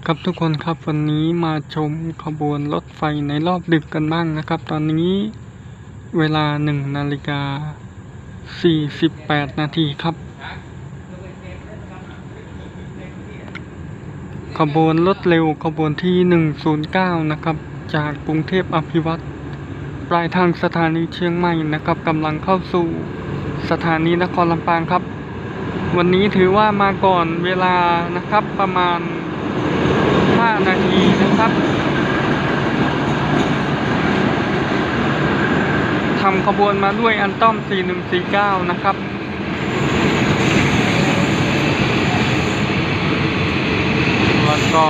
ครับทุกคนครับวันนี้มาชมขบวนรถไฟในรอบดึกกันบ้างนะครับตอนนี้เวลา1:48 นาทีครับขบวนรถเร็วขบวนที่109นะครับจากกรุงเทพอภิวัตรปลายทางสถานีเชียงใหม่นะครับกำลังเข้าสู่สถานีนครลำปางครับวันนี้ถือว่ามาก่อนเวลานะครับประมาณ5 นาทีนะครับทำขบวนมาด้วยอันต้อม4149นะครับแล้วก็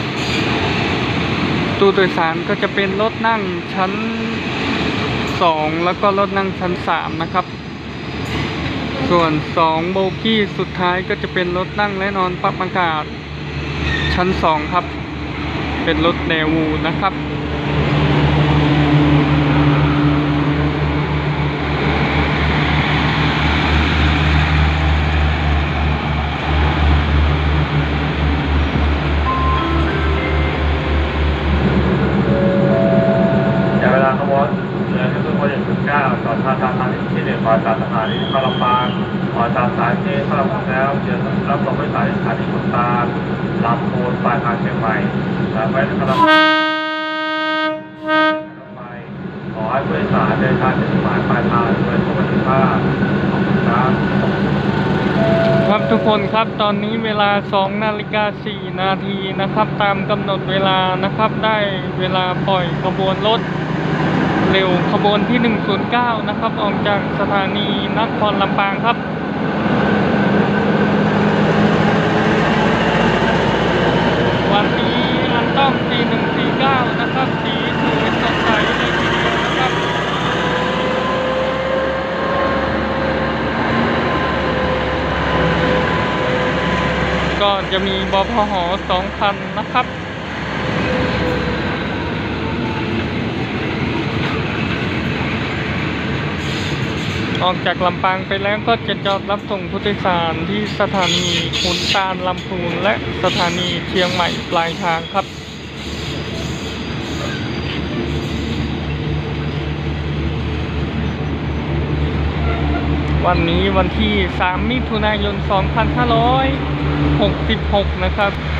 ตู้โดยสารก็จะเป็นรถนั่งชั้น2แล้วก็รถนั่งชั้น3นะครับส่วน2โบกี้สุดท้ายก็จะเป็นรถนั่งและนอนปรับอากาศชั้น2ครับเป็นรถแนววูนะครับเวลาขบวนทุกคนอย่าง19จอดท่าสถานีที่1ก่อนจากสถานีเข้าลำปางก่อนจากสายที่เข้าลำปางแล้วเดี๋ยวรับส่งไปสายสถานีขุนตาลลำพูนปลายทางเชียงใหม่จากไปเข้าลำปางขอให้ผู้โดยสารเดินทางถึงหมายปลายทางโดยสวัสดิภาพขอบคุณครับครับทุกคนครับตอนนี้เวลา2:04 นาทีนะครับตามกำหนดเวลานะครับได้เวลาปล่อยขบวนรถเร็วขบวนที่109นะครับออกจากสถานีนครลำปางครับวันนี้อันต้อม4149นะครับสีสวยสดใสเลยทีเดียวนะครับก็จะมีบพห2 คันนะครับออกจากลำปางไปแล้วก็จะจอดรับส่งผู้โดยสารที่สถานีขุนตาลลำพูนและสถานีเชียงใหม่ปลายทางครับวันนี้วันที่3 มิถุนายน 2566 นะครับ